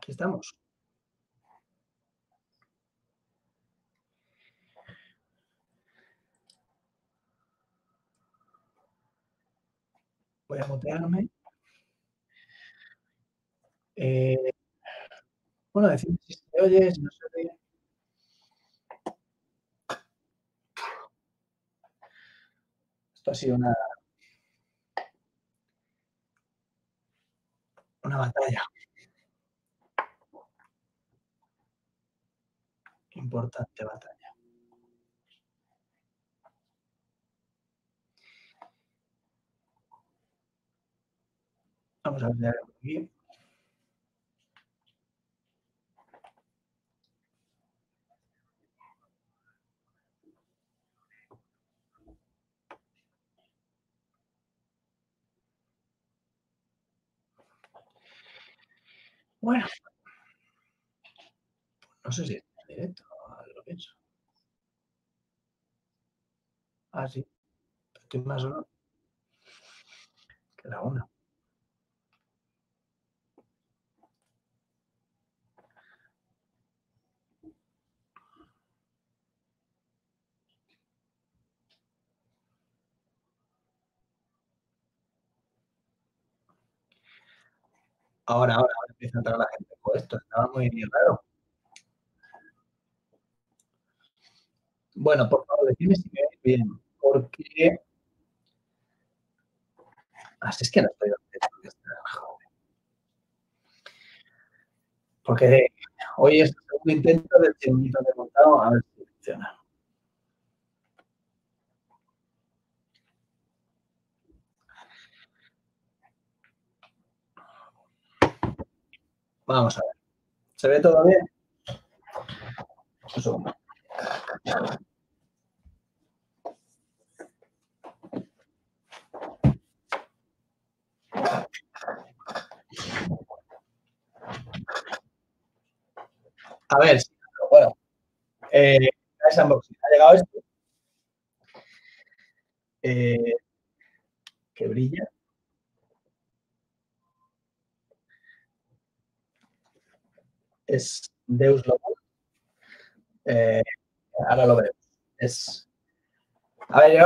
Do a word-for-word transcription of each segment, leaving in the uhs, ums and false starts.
Aquí estamos. Voy a mutearme. Eh, bueno, decime si se oye, si no se oye. Esto ha sido una, una batalla. Importante batalla. Vamos a ver aquí. Bueno. No sé si es directo, lo pienso. Ah, sí. Estoy más o menos que la una. Ahora, ahora, ahora empieza a entrar la gente. Pues esto estaba muy raro. Bueno, por favor, decime si me oís bien, porque... Así es que no estoy donde joder. Porque hoy es el segundo intento del chiringuito que he montado, a ver si funciona. Vamos a ver. ¿Se ve todo bien? Un segundo. A ver, bueno, eh, ese unboxing. Ha llegado esto. Eh, que brilla. Es Deus Lobo. Eh, ahora lo veremos. Es... A ver, yo,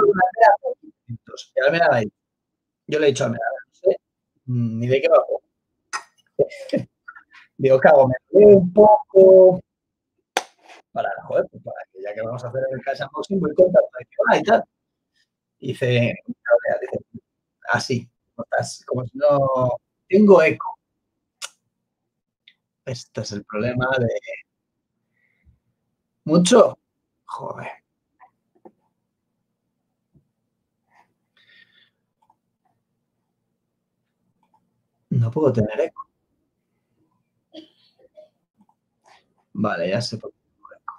yo, Almena ahí. Yo le he dicho a Almena, no sé ni de qué va a jugar. Digo, cago, me duele un poco. Para, joder, pues para que ya que vamos a hacer el cash unboxing, voy contando de qué va y tal. Y dice, dice así, como si no... Tengo eco. Este es el problema de... ¿Mucho? Joder. No puedo tener eco. Vale, ya sé por qué tengo eco.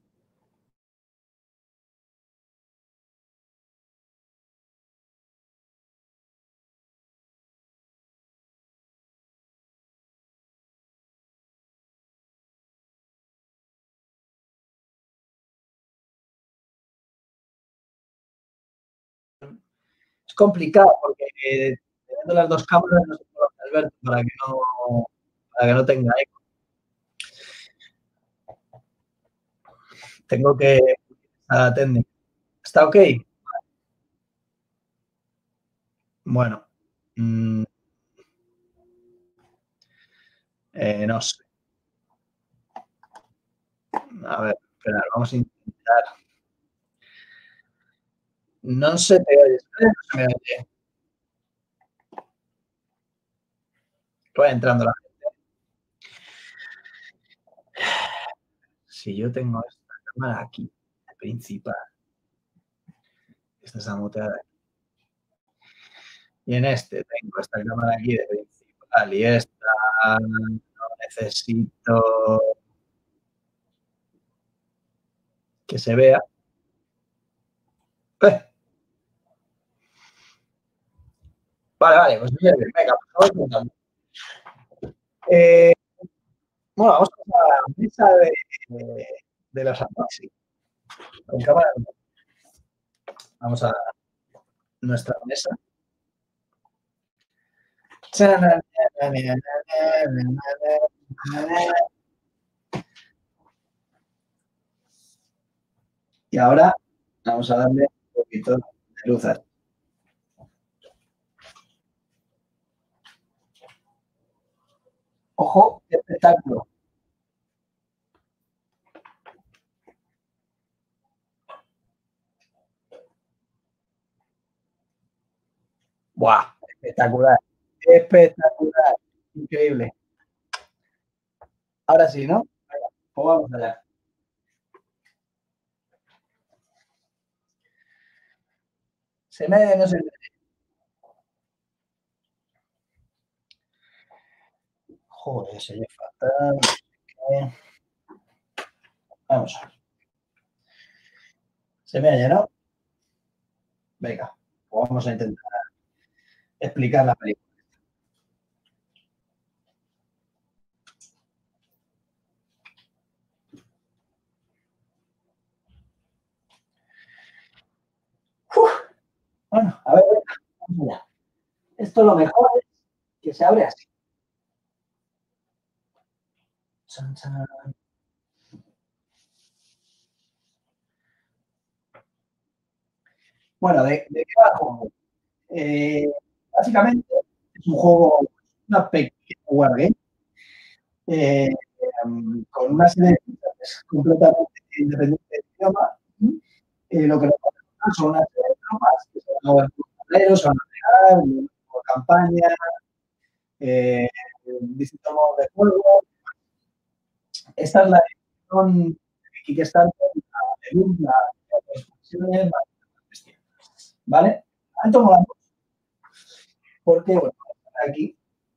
Es complicado porque eh, teniendo las dos cámaras no se puede hacer ver para que no, para que no tenga eco. Tengo que a la técnica. ¿Está ok? Bueno. Mmm, eh, no sé. A ver, espera, vamos a intentar. No se te oye, no se me oye. Va entrando la gente. Si yo tengo esta cámara aquí, principal. Esta es la muteada. Y en este tengo esta cámara aquí de principal y esta no necesito que se vea. Eh. Vale, vale, pues bien, venga, pues vamos contando. Eh, bueno, vamos a pasar a la mesa de, de, de los unboxing. Con cámara. Vamos a nuestra mesa. Y ahora vamos a darle un poquito de luz a esto. Ojo, qué espectáculo. ¡Buah! Espectacular. Espectacular. Increíble. Ahora sí, ¿no? Venga, pues vamos allá. Se me, no se me. Joder, se oye fatal. Eh, Vamos a ver. ¿Se me ha llenado? Venga, pues vamos a intentar explicar la película. Uf, bueno, a ver, vamos allá. Esto lo mejor es que se abre así. Chan, chan. Bueno, ¿de, de qué va el juego? Eh, básicamente es un juego, una pequeña wargame, eh, em, con una serie de funciones completamente independientes del idioma. Y, eh, lo que nos pasa son una serie de tropas que se van a mover por tableros, se van a pegar, por campaña, eh, distintos modos de juego. Esta es la edición de Kickstarter, la de la de expansiones, la gestión. ¿Vale? Tanto molamos porque, bueno, aquí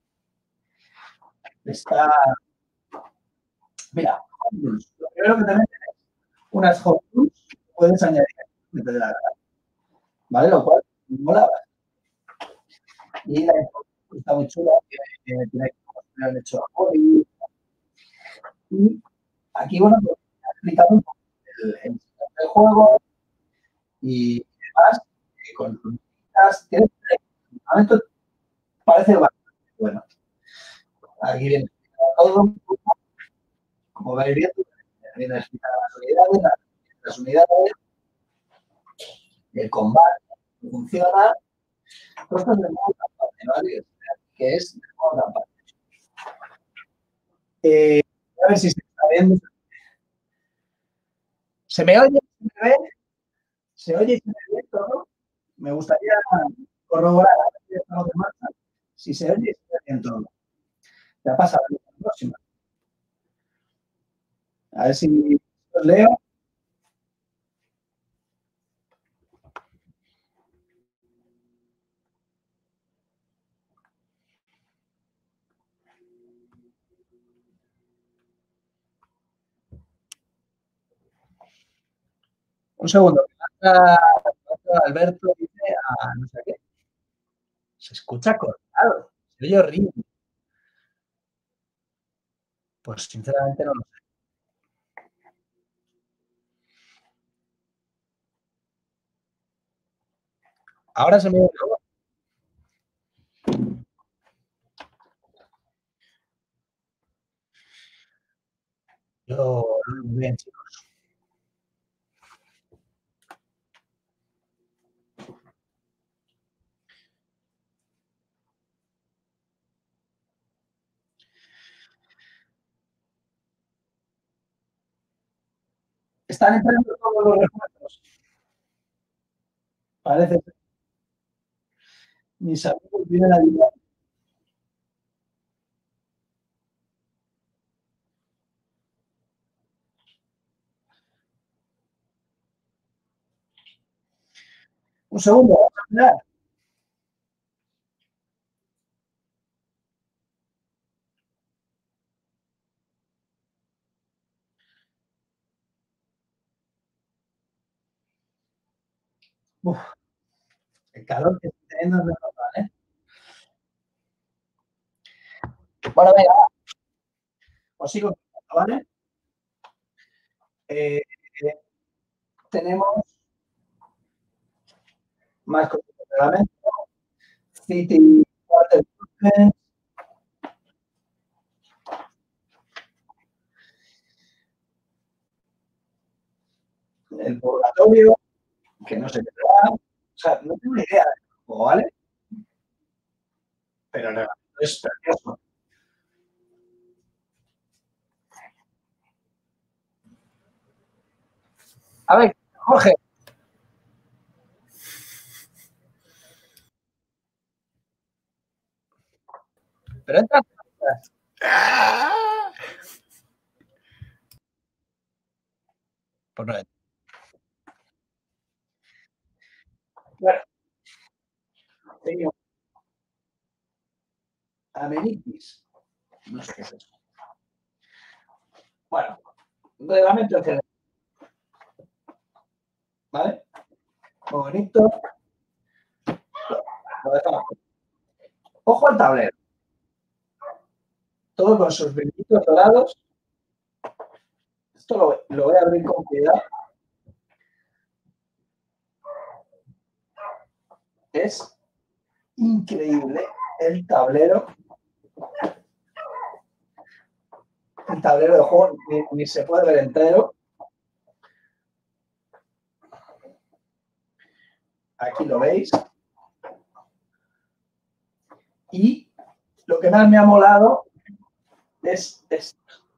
está. Mira, lo primero que tenés es unas hot tools que puedes añadir que te dé la gana, ¿vale? Lo cual mola. Y la información está muy chula, tiene, tiene cómo se han hecho a body. Y aquí, bueno, pues, he explicado un poco el, el, el juego y demás, eh, con rutas, tiene momento parece bastante bueno. Aquí viene todo, como veis bien, viene explicada las unidades, las, las unidades, el combate, cómo funciona, cosas del modo campaña, ¿vale? Que es del modo campaña. Eh, a ver si se está viendo. ¿Se me oye? ¿Se me ve? ¿Se oye y se me ve todo? Me gustaría corroborar si estamos de marcha. Si se oye y se ve bien todo. Ya pasa la próxima. A ver si os leo. Un segundo. Alberto dice a no sé qué. Se escucha cortado. Se oye horrible. Pues sinceramente no lo sé. Ahora se me oye todo. Yo, muy bien, chicos. Están entrando todos los refuerzos. Parece que mis amigos vienen a ayudar. Un segundo, vamos a mirar. Uf, el calor que estoy teniendo es de normal, ¿eh? Bueno, venga, os sigo, ¿vale? Eh, eh, tenemos más cosas de reglamento. City Water Treatment. el purgatorio, que no sé qué será. O sea, no tengo ni idea del juego, ¿vale? Pero el reglamento es precioso. A ver, Jorge. Pero entra. Pues no es. Bueno. Tengo amenitis. No sé qué es eso. Bueno, reglamento en general. ¿Vale? Muy bonito. Lo dejamos. Ojo al tablero. Todo con sus brillitos dorados. Esto lo, lo voy a abrir con cuidado. Es increíble el tablero. El tablero de juego ni, ni se puede ver entero. Aquí lo veis. Y lo que más me ha molado es esto.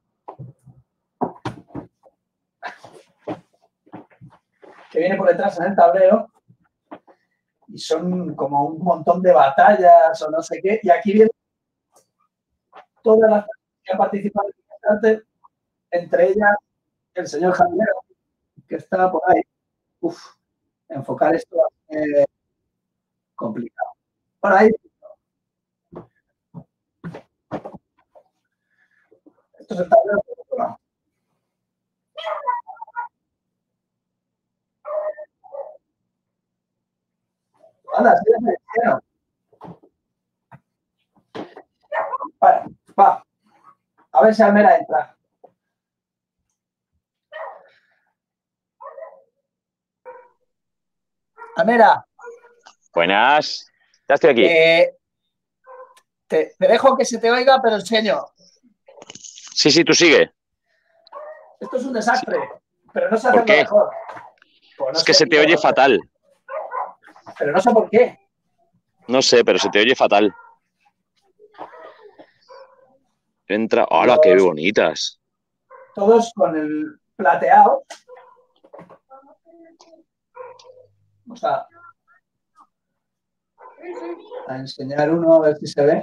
Que viene por detrás en el tablero. Y son como un montón de batallas o no sé qué. Y aquí vienen todas las que han participado antes, entre ellas el señor Javier, que está por ahí. Uf, enfocar esto es eh, complicado. Por ahí. Esto es el tablero de otro lado. Anda, sí, es cristiano. Vale, va. A ver si Almera entra. Almera. Buenas. Ya estoy aquí. Eh, te, te dejo que se te oiga, pero enseño. Sí, sí, tú sigue. Esto es un desastre, sí. Pero no se hace lo mejor. Pues no es que se te oye fatal. Pero no sé por qué. No sé, pero se te oye fatal. Entra. ¡Hala, qué bonitas! Todos con el plateado. Vamos a, a enseñar uno a ver si se ve.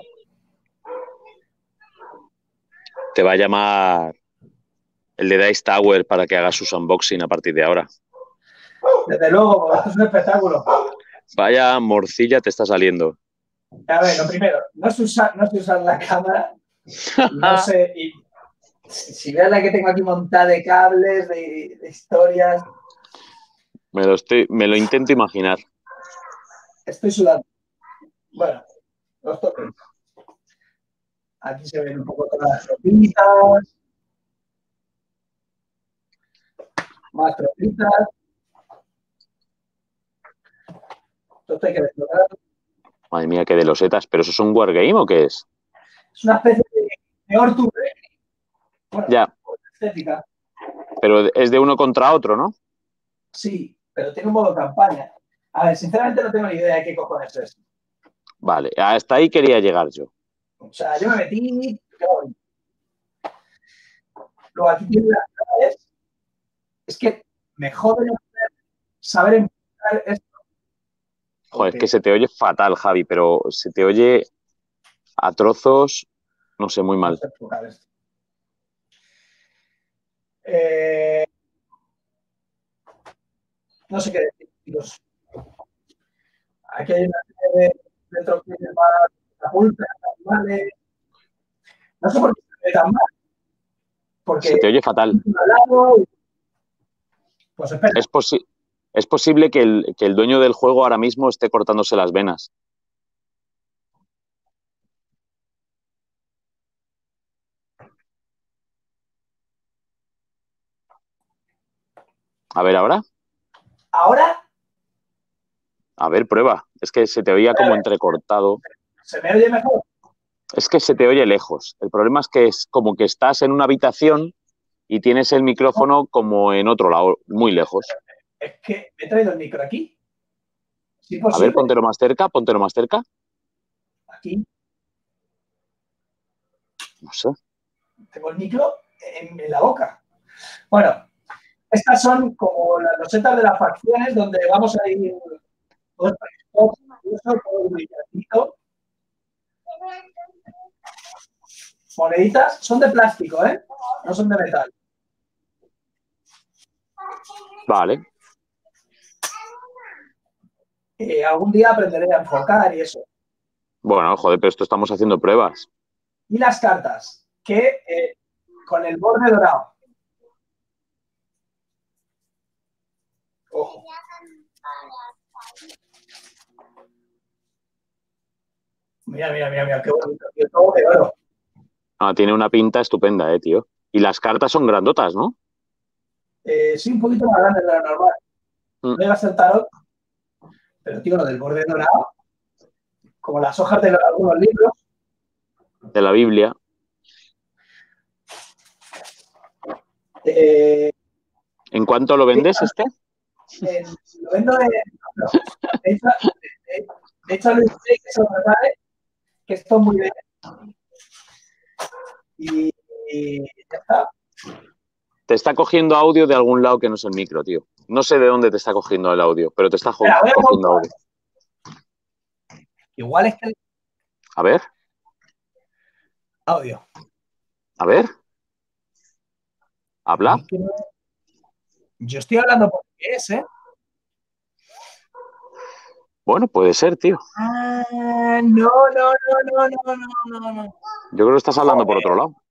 Te va a llamar el de Dice Tower para que hagas sus unboxing a partir de ahora. Desde luego, porque esto es un espectáculo. Vaya morcilla te está saliendo. A ver, lo primero, no sé usar, no sé usar la cámara. No sé. Y si veas la que tengo aquí montada de cables, de, de historias. Me lo, estoy, me lo intento imaginar. Estoy sudando. Bueno, los toques. Aquí se ven un poco todas las tropitas. Más tropitas. Esto hay que explotar. Madre mía, qué de losetas. ¿Pero eso es un wargame o qué es? Es una especie de, de Ortu. Bueno, ya. Estética. Pero es de uno contra otro, ¿no? Sí, pero tiene un modo campaña. A ver, sinceramente no tengo ni idea de qué cojones es. Vale, hasta ahí quería llegar yo. O sea, yo me metí. Luego aquí tiene las claves. Es que me jode no saber empezar esto. Joder, es que se te oye fatal, Javi, pero se te oye a trozos, no sé, muy mal. Eh, no sé qué decir, chicos. Aquí hay una serie de, de tropiezos más ultra, animales. No sé por qué se ve tan mal. Porque se te oye fatal. Pues espera. Es, posi es posible que el, que el dueño del juego ahora mismo esté cortándose las venas. A ver, ¿ahora? ¿Ahora? A ver, prueba. Es que se te oía como entrecortado. ¿Se me oye mejor? Es que se te oye lejos. El problema es que es como que estás en una habitación y tienes el micrófono como en otro lado, muy lejos. Es que me he traído el micro aquí. Sí, A ver, póntelo más cerca, póntelo más cerca. Aquí. No sé. Tengo el micro en, en la boca. Bueno, estas son como las losetas de las facciones donde vamos a ir todo brillatito. Moneditas, son de plástico, ¿eh? No son de metal. Vale. Eh, algún día aprenderé a enfocar y eso. Bueno, joder, pero esto estamos haciendo pruebas. Y las cartas, que eh, con el borde dorado. Ojo. Mira, mira, mira, mira, qué bonito, tío, todo de oro. Ah, tiene una pinta estupenda, eh, tío. Y las cartas son grandotas, ¿no? Eh, sí, un poquito más grande de lo normal. Mm. No iba a ser tarot, pero tío, lo del borde dorado, como las hojas de algunos libros. De la Biblia. Eh, ¿En cuánto lo vendes sí, este? Eh, lo vendo de. No, de hecho, de, de hecho, Luis, que se lo prepare, que esto es muy bien. Y, y ya está. Te está cogiendo audio de algún lado que no es el micro, tío. No sé de dónde te está cogiendo el audio, pero te está Espera, voy a cogiendo audio. Igual es que el A ver, audio. a ver. Habla. Yo estoy hablando portugués, ¿eh? Bueno, puede ser, tío. Ah, no, no, no, no, no, no, no, no. Yo creo que estás hablando Joder. por otro lado.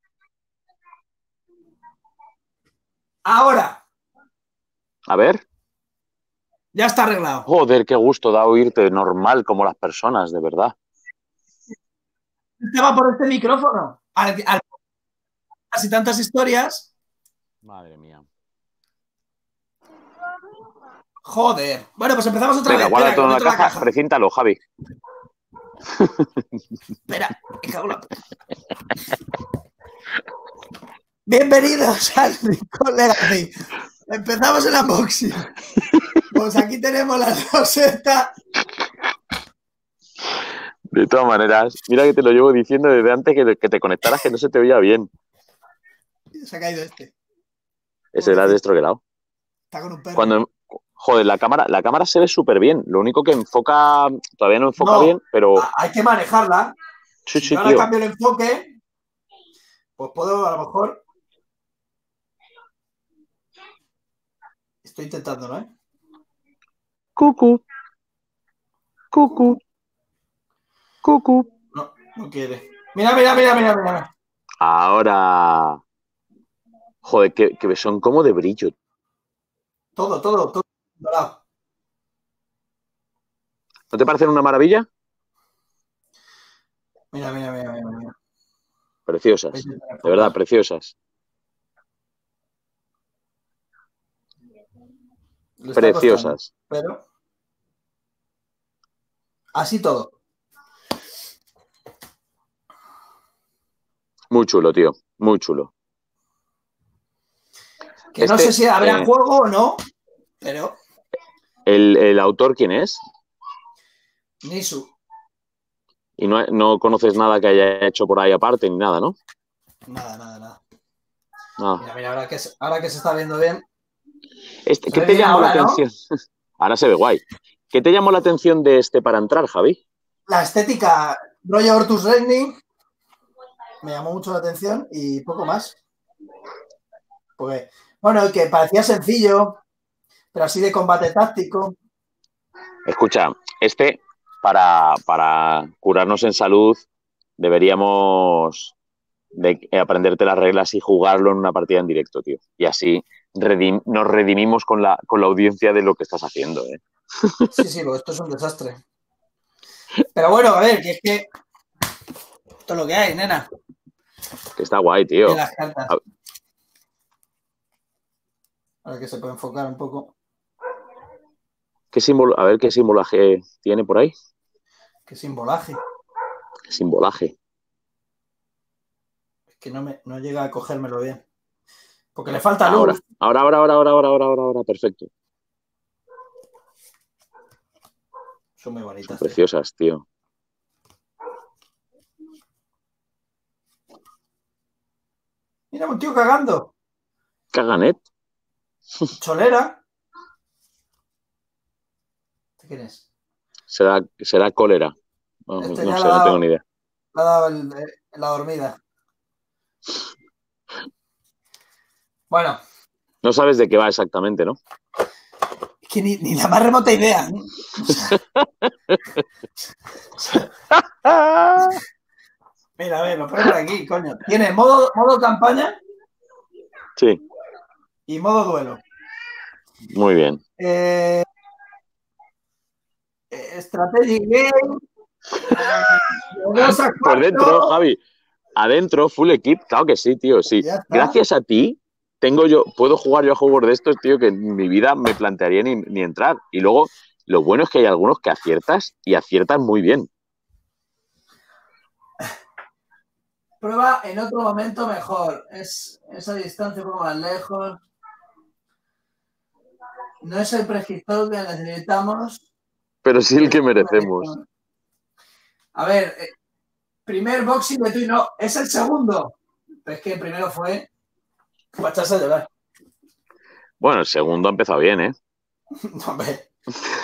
Ahora. A ver. Ya está arreglado. Joder, qué gusto da oírte normal como las personas, de verdad. Estaba por este micrófono. Al, al, así tantas historias. Madre mía. Joder. Bueno, pues empezamos otra Venga, vez. guarda Espera, todo en la la caja, caja. precíntalo, Javi. Espera, me cago en la... Bienvenidos al Rincón Legacy. Empezamos el unboxing. Pues aquí tenemos la roseta. De todas maneras, mira que te lo llevo diciendo desde antes que, que te conectaras, que no se te oía bien. Se ha caído este. Ese era destroquelado. Está con un perro. Cuando, joder, la cámara, la cámara se ve súper bien. Lo único que enfoca, todavía no enfoca no, bien, pero... Hay que manejarla. Sí, si sí, yo ahora tío. cambio el enfoque, pues puedo a lo mejor... Estoy intentándolo, ¿eh? Cucu. Cucu. Cucu. No, no quiere. Mira, mira, mira, mira, mira. Ahora... Joder, que, que son como de brillo. Todo, todo, todo dorado. ¿No te parecen una maravilla? Mira, mira, mira, mira, mira. Preciosas. De verdad, preciosas. Preciosas. Pero... Así todo. Muy chulo, tío. Muy chulo. Que este, no sé si habrá eh, juego o no, pero... ¿El, el autor quién es? Nisu. Y no, no conoces nada que haya hecho por ahí aparte ni nada, ¿no? Nada, nada, nada. Ah. Mira, mira, ahora que, ahora que se está viendo bien. Este, ¿Qué te llamó ahora, la atención? ¿No? Ahora se ve guay. ¿Qué te llamó la atención de este para entrar, Javi? La estética rollo Hortus Reigning me llamó mucho la atención y poco más. Porque, bueno, que parecía sencillo, pero así de combate táctico. Escucha, este, para, para curarnos en salud, deberíamos de aprenderte las reglas y jugarlo en una partida en directo, tío. Y así redim nos redimimos con la, con la audiencia de lo que estás haciendo, ¿eh? Sí, sí, pues esto es un desastre. Pero bueno, a ver, que es que esto es lo que hay, nena. Que está guay, tío. De las cartas. A... a ver que se puede enfocar un poco. ¿Qué símbolo? A ver qué simbolaje tiene por ahí. ¿Qué simbolaje? ¿Qué simbolaje? Es que no, me, no llega a cogérmelo bien. Porque le falta ahora, luz. Ahora, ahora, ahora, ahora, ahora, ahora, ahora, ahora, perfecto. Son muy bonitas. Son preciosas, tío. Mira, un tío cagando. Caganet. Cholera. ¿Quién es? Será, será cólera. No, Este no ya sé, le ha no dado, tengo ni idea. le ha dado el- el- la dormida. Bueno. No sabes de qué va exactamente, ¿no? Es que ni, ni la más remota idea. ¿No? O sea, mira, a ver, lo pongo por aquí, coño. Tiene modo, modo campaña. Sí. Y modo duelo. Muy bien. Eh, Strategic Game. Eh, Por dentro, Javi. Adentro, full equip, claro que sí, tío, sí. Gracias a ti, tengo yo, puedo jugar yo a juegos de estos, tío, que en mi vida me plantearía ni, ni entrar. Y luego, lo bueno es que hay algunos que aciertas y aciertan muy bien. Prueba en otro momento mejor. Es esa distancia un poco más lejos. No es el prescriptor que necesitamos. Pero sí el que merecemos. A ver, eh, primer boxing de Twin, no, es el segundo. Pero es que el primero fue echarse a llorar. Bueno, el segundo ha empezado bien, ¿eh? No, hombre.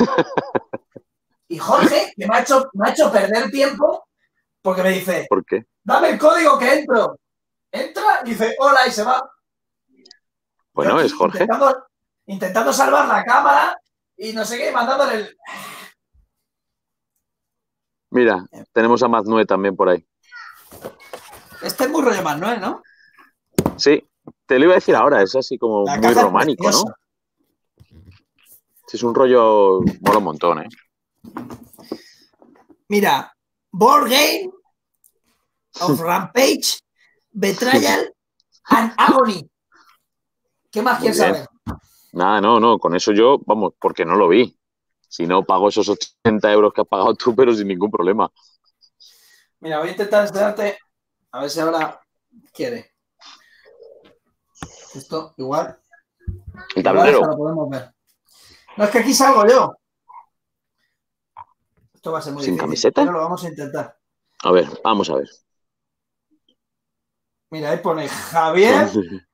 Y Jorge, que me ha, hecho, me ha hecho perder tiempo porque me dice, ¿por qué? Dame el código que entro. Entra y dice, hola, y se va. Bueno, es Jorge. Intentando, intentando salvar la cámara y no sé qué, mandándole el... Mira, tenemos a Maznue también por ahí. Este es muy rollo Manuel, ¿no? Sí, te lo iba a decir ahora, es así como la muy románico, ¿no? Sí, es un rollo, mola un montón, ¿eh? Mira, Board Game of Rampage, Betrayal and Agony. ¿Qué más quieres saber? Nada, no, no, con eso yo, vamos, porque no lo vi. Si no, pago esos ochenta euros que has pagado tú, pero sin ningún problema. Mira, voy a intentar enseñarte, a ver si ahora quiere. Esto igual. El tablero. Igual lo podemos ver. No, es que aquí salgo yo. Esto va a ser muy ¿Sin difícil, camiseta? pero lo vamos a intentar. A ver, vamos a ver. Mira, ahí pone Javier.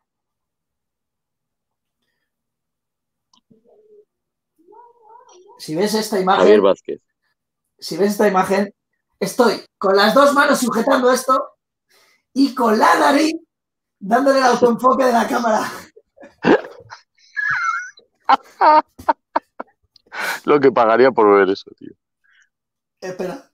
Si ves esta imagen. Javier Vázquez. Si ves esta imagen, estoy con las dos manos sujetando esto y con la nariz dándole el autoenfoque de la cámara. Lo que pagaría por ver eso, tío. Espera.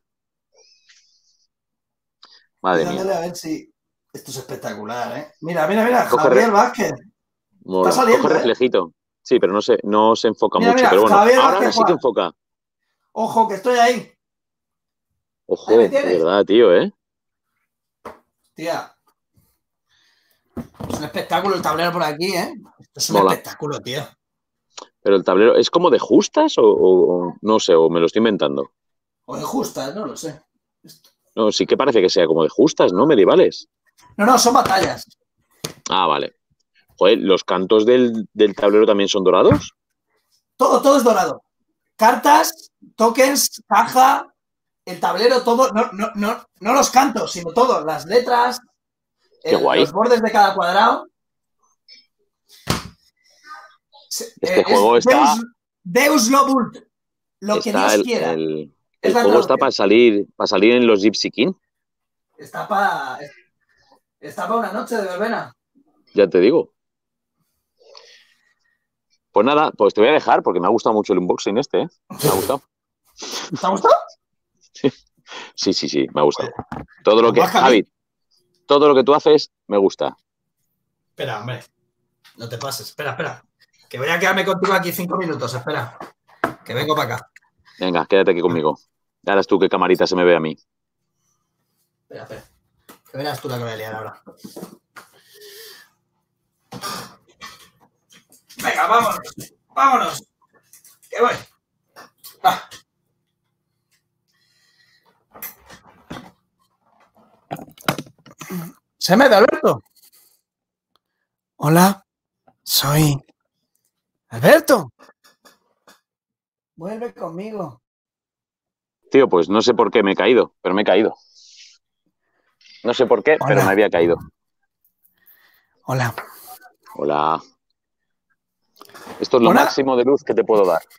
Madre y dándole mía. A ver si... Esto es espectacular, ¿eh? Mira, mira, mira, Coge Javier re... Vázquez. Mola. Está saliendo, Coge reflejito. ¿Eh? Sí, pero no se, no se enfoca mira, mucho. Mira, pero bueno, Javier ahora, Vázquez, ahora sí que enfoca. Ojo, que estoy ahí. Ojo, de verdad, tío, ¿eh? Tía. Es un espectáculo el tablero por aquí, ¿eh? Esto es un Mola. espectáculo, tío. Pero el tablero, ¿es como de justas o, o no sé, o me lo estoy inventando? O de justas, no lo sé. Esto. No, sí que parece que sea como de justas, ¿no? Medievales. No, no, son batallas. Ah, vale. Joder, ¿los cantos del, del tablero también son dorados? Todo, todo es dorado. Cartas, tokens, caja, el tablero, todo, no, no, no, no los cantos, sino todo, las letras, Qué el, guay. los bordes de cada cuadrado. Este eh, juego es está... Deus, Deus lo vult, lo está que Dios el, quiera. El, el juego está para salir, para salir en los Gypsy King. Está para está para una noche de verbena. Ya te digo. Pues nada, pues te voy a dejar porque me ha gustado mucho el unboxing este, ¿eh? Me ha gustado. ¿Te ha gustado? Sí, sí, sí, me ha gustado. Todo lo que, Javi, todo lo que tú haces me gusta. Espera, hombre. No te pases. Espera, espera. Que voy a quedarme contigo aquí cinco minutos. Espera. Que vengo para acá. Venga, quédate aquí conmigo. Ya verás tú qué camarita se me ve a mí. Espera, espera. Que verás tú la que voy a liar ahora. Venga, vámonos. Vámonos. Que voy. Va. ¿Se me da, Alberto? Hola, soy Alberto. Vuelve conmigo. Tío, pues no sé por qué me he caído, pero me he caído. No sé por qué, Hola. pero me había caído. Hola. Hola. Esto es lo Hola. máximo de luz que te puedo dar.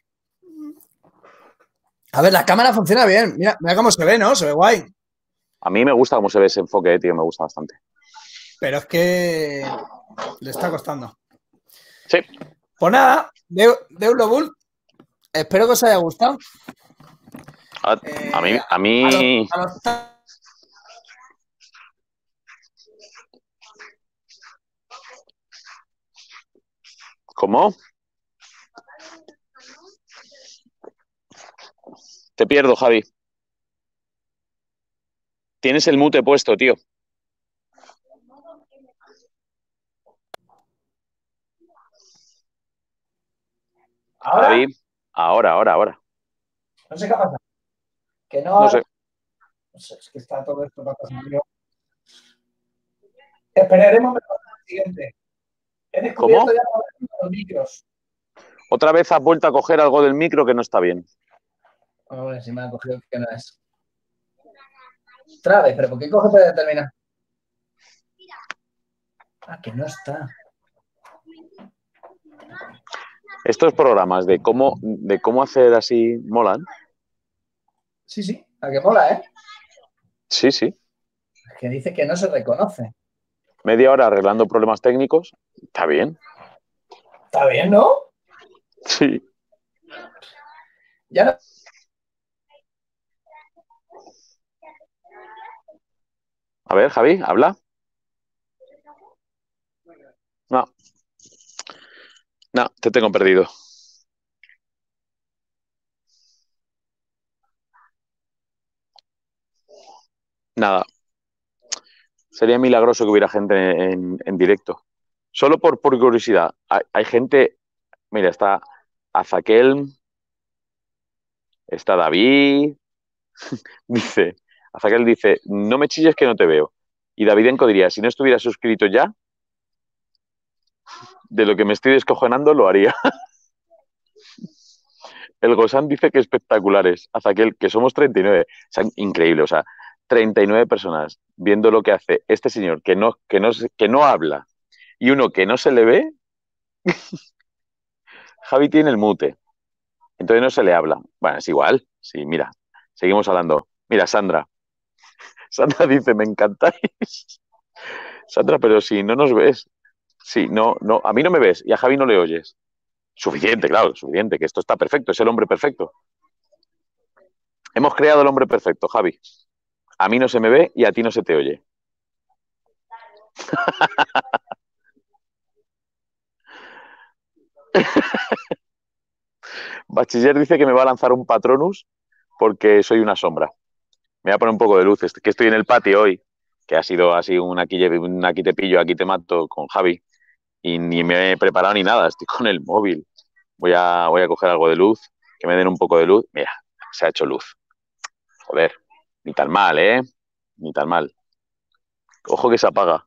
A ver, la cámara funciona bien. Mira, mira cómo se ve, ¿no? Se ve guay. A mí me gusta cómo se ve ese enfoque, tío, me gusta bastante. Pero es que le está costando. Sí. Pues nada, de, de Eurobull. Espero que os haya gustado. A, Eh, a mí... A mí... a los, a los... ¿Cómo? Te pierdo, Javi. Tienes el mute puesto, tío. ¿Ahora? Javi, ahora, ahora, ahora. No sé qué pasa. Que no... No sé. No sé, es que está todo esto para pasar. Esperaremos mejor al siguiente. He descubierto ¿Cómo? ya los micros. Otra vez has vuelto a coger algo del micro que no está bien. Vamos a ver si me ha cogido que no es. Otra vez, pero ¿por qué coge para determinar? Ah, que no está. Estos programas de cómo, de cómo hacer así molan. Sí, sí, a que mola, ¿eh? Sí, sí. Es que dice que no se reconoce. Media hora arreglando problemas técnicos. Está bien. Está bien, ¿no? Sí. Ya no. A ver, Javi, habla. No. No, te tengo perdido. Nada. Sería milagroso que hubiera gente en, en directo. Solo por, por curiosidad. Hay, hay gente. Mira, está Azakel. Está David. Dice. Azakel dice: no me chilles que no te veo. Y Davidenko diría: si no estuviera suscrito ya, de lo que me estoy descojonando lo haría. El Gosan dice que espectaculares. Azakel, que somos treinta y nueve. O sea, increíble. O sea, treinta y nueve personas viendo lo que hace este señor que no, que no, que no habla y uno que no se le ve. Javi tiene el mute. Entonces no se le habla. Bueno, es igual. Sí, mira. Seguimos hablando. Mira, Sandra. Sandra dice: me encantáis. Sandra, pero si no nos ves. Sí, no, no, a mí no me ves y a Javi no le oyes. Suficiente, claro, suficiente, que esto está perfecto, es el hombre perfecto. Hemos creado el hombre perfecto, Javi. A mí no se me ve y a ti no se te oye. Bachiller dice que me va a lanzar un Patronus porque soy una sombra. Me voy a poner un poco de luz, que estoy en el patio hoy, que ha sido así un aquí, un aquí te pillo, aquí te mato con Javi, y ni me he preparado ni nada, estoy con el móvil. Voy a, voy a coger algo de luz, que me den un poco de luz. Mira, se ha hecho luz. Joder, ni tan mal, ¿eh? Ni tan mal. Ojo que se apaga.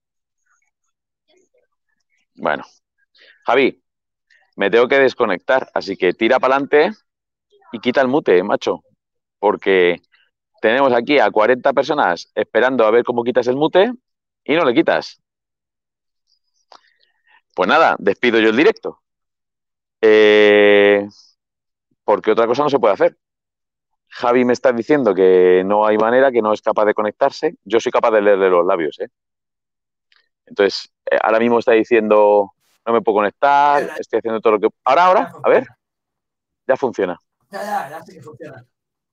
Bueno, Javi, me tengo que desconectar, así que tira para adelante y quita el mute, macho, porque tenemos aquí a cuarenta personas esperando a ver cómo quitas el mute y no le quitas. Pues nada, despido yo el directo. Eh, porque otra cosa no se puede hacer. Javi me está diciendo que no hay manera, que no es capaz de conectarse. Yo soy capaz de leerle los labios, ¿eh? Entonces, eh, ahora mismo está diciendo, no me puedo conectar, estoy haciendo todo lo que... Ahora, ahora, a ver, ya funciona. Ya, ya, ya sí que funciona.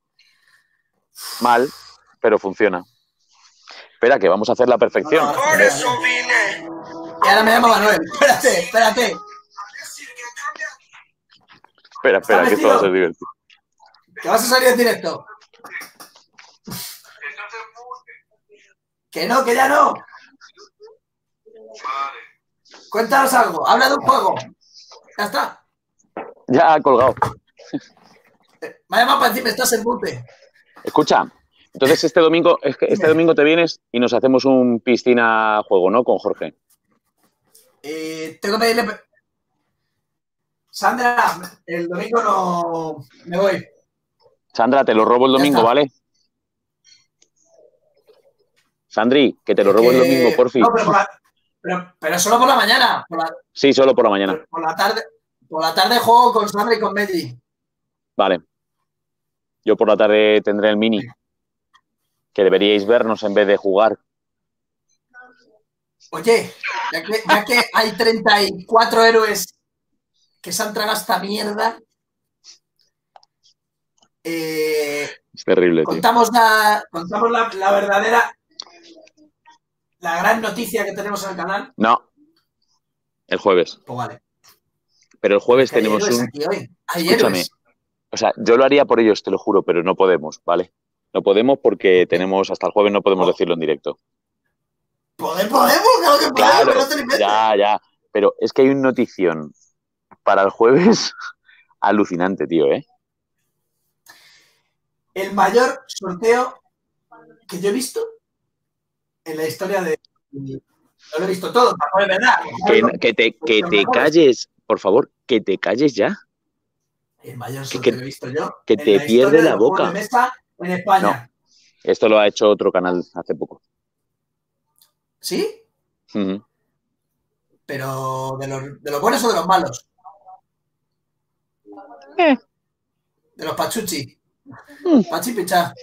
Mal, pero funciona. Espera, que vamos a hacer la perfección. No, no, por eso vine. Y ahora me llamo Manuel. Espérate, espérate. Espera, espera, que esto va a ser divertido. Que vas a salir en directo. Que no, que ya no. Cuéntanos algo. Habla de un juego. Ya está. Ya ha colgado. Me ha llamado para decirme, estás en mute. Escucha, entonces este domingo, este domingo te vienes y nos hacemos un piscina juego, ¿no? Con Jorge. Eh, tengo que pedirle... Sandra, el domingo no... Me voy. Sandra, te lo robo el Ya domingo, está. ¿vale? Sandri, que te lo Es robo el que- domingo, por fin. No, pero, por la- pero, pero solo por la mañana. Por la, Sí, solo por la mañana. por, por la tarde, por la tarde juego con Sandra y con Medri. Vale. Yo por la tarde tendré el mini. Que deberíais vernos en vez de jugar. Oye, ya que, ya que hay treinta y cuatro héroes que se han tragado esta mierda, eh, Es terrible, tío. contamos, la, contamos la, la verdadera, la gran noticia que tenemos en el canal. No. El jueves. Pues vale. Pero el jueves Que hay tenemos héroes un... aquí hoy. Hay Escúchame. héroes. O sea, yo lo haría por ellos, te lo juro, pero no podemos, ¿vale? No podemos porque tenemos... Hasta el jueves no podemos decirlo en directo. Poder, podemos, claro que podemos, Claro, pero no te lo inventes. ya, ya. Pero es que hay una notición para el jueves alucinante, tío, ¿eh? El mayor sorteo que yo he visto en la historia de... No lo he visto todo, tampoco es verdad. Que, que te, que te calles, por favor, que te calles ya. El mayor Que- sorteo que- que he visto yo que en te la pierde historia de la los juegos boca. de mesa en España. Esto lo ha hecho otro canal hace poco. ¿Sí? Ujú. Pero ¿de los, de los buenos o de los malos? Eh. De los pachuchi. Mm. Pachi picha.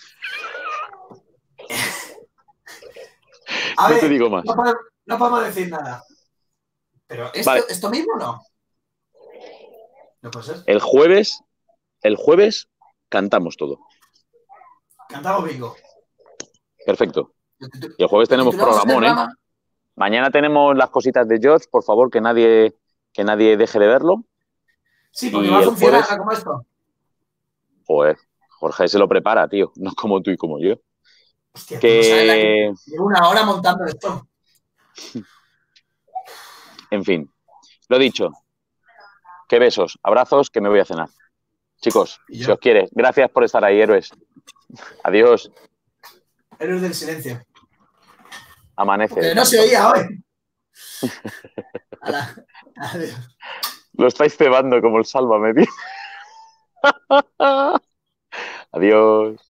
A No ver, te digo más. no podemos, no podemos decir nada. Pero esto, Vale. esto mismo no. No puede ser. El jueves, el jueves cantamos todo. Cantamos bingo. Perfecto. Lo titu- Y el jueves lo tenemos titulamos este programón, ¿eh? programa. Mañana tenemos las cositas de George, por favor, que nadie, que nadie deje de verlo. Sí, porque Y va a el funcionar jueves- como esto. Joder, Jorge se lo prepara, tío. No como tú y como yo. Hostia, tú no sabes la que... Que, Llevo una hora montando esto. en fin, lo dicho. Qué besos, abrazos, que me voy a cenar. Chicos, Y yo. si os quiere, gracias por estar ahí, héroes. Adiós. Héroes del silencio. Amanece. Que no se oía hoy. Ala, adiós. Lo estáis cebando como el sálvame, tío. Adiós.